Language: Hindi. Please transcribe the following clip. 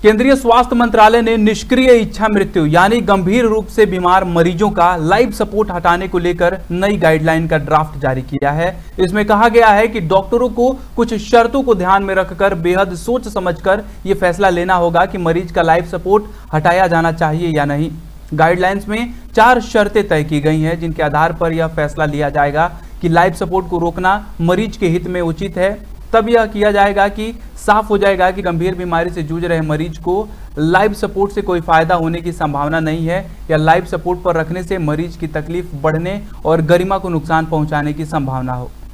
केंद्रीय स्वास्थ्य मंत्रालय ने निष्क्रिय इच्छा मृत्यु यानी गंभीर रूप से बीमार मरीजों का लाइफ सपोर्ट हटाने को लेकर नई गाइडलाइन का ड्राफ्ट जारी किया है। इसमें कहा गया है कि डॉक्टरों को कुछ शर्तों को ध्यान में रखकर बेहद सोच समझकर यह फैसला लेना होगा कि मरीज का लाइफ सपोर्ट हटाया जाना चाहिए या नहीं। गाइडलाइंस में 4 शर्तें तय की गई हैं जिनके आधार पर यह फैसला लिया जाएगा कि लाइफ सपोर्ट को रोकना मरीज के हित में उचित है। तब यह किया जाएगा कि साफ हो जाएगा कि गंभीर बीमारी से जूझ रहे मरीज को लाइफ सपोर्ट से कोई फायदा होने की संभावना नहीं है या लाइफ सपोर्ट पर रखने से मरीज की तकलीफ बढ़ने और गरिमा को नुकसान पहुंचाने की संभावना हो।